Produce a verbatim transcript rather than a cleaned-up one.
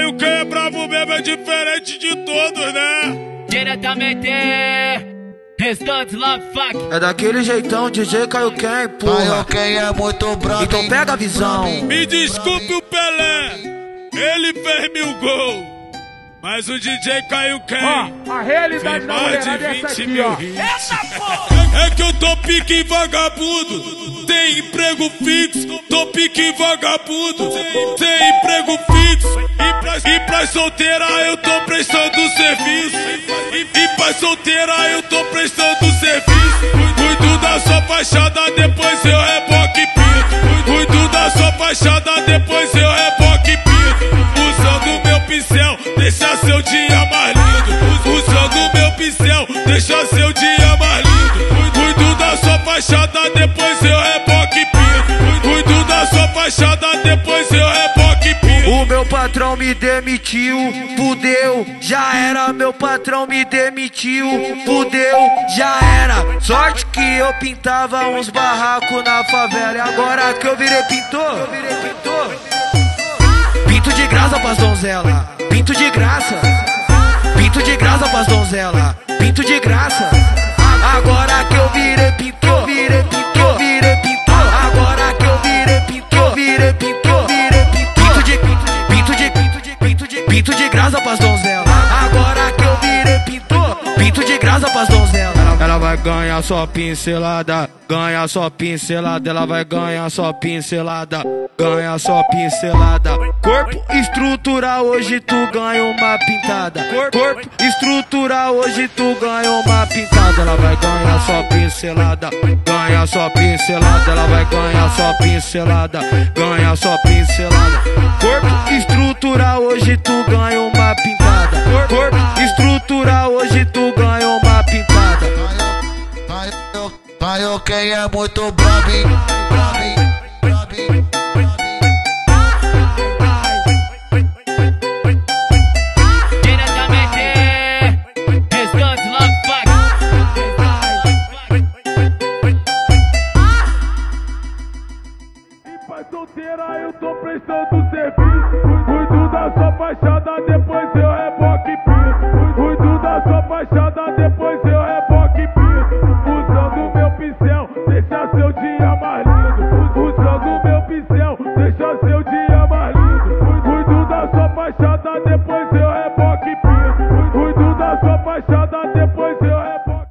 Caio Ken é bravo mesmo, é diferente de todos, né? Diretamente Restante Love Fuck. É daquele jeitão, D J Caio Ken, porra. Caio Ken é muito brabo. Então pega a visão. Me desculpe o Pelé, ele fez mil gols, mas o D J Caio Ken ó, a realidade da mulherada é essa aqui, ó. É, é que eu tô pique vagabundo, tem emprego fixo. Tô pique vagabundo, tem emprego fixo. E pra, e pra solteira eu tô prestando serviço. E, e pra solteira eu tô prestando serviço. Cuido da sua fachada, depois eu reboque pinto. Cuido da sua fachada, depois eu reboque pinto. Usando meu pincel, deixa seu dia mais lindo. Usando meu pincel, deixa seu dia mais lindo. Cuido da sua fachada, depois eu reboque pinto. Cuido da sua fachada, depois eu reboque pinto. O meu patrão me demitiu, fudeu, já era. Meu patrão me demitiu, fudeu, já era. Sorte que eu pintava uns barracos na favela. E agora que eu virei pintor, eu virei pintor. Pinto de graça pras donzela, pinto de graça. Pinto de graça pras donzela, pinto de graça. Agora que eu virei pintor, virei pintor, virei pintor. Agora que eu virei pintor, virei pintor, virei pintor. Pinto de pinto de pinto de pinto de pinto de graça pras donzela. Agora que eu virei pintor, pinto de graça pras donzela. Ela vai ganhar só pincelada, ganha só pincelada. Ela vai ganhar só pincelada, ganha só pincelada. Corpo estrutural, hoje tu ganha uma pintada. Corpo estrutural, hoje tu ganha uma pintada. Ela vai ganhar só pincelada, ganha só pincelada. Ela vai ganhar só pincelada, ganha só pincelada. Corpo estrutural, hoje tu ganha uma pintada. Corpo estrutural, hoje tu ganha uma pintada. Caio Ken é muito brabo, hein? Diretamente Restante Love Fuck. E pra solteira eu tô prestando serviço. Cuido da sua fachada, depois eu reboque pinto. Cuido da sua fachada.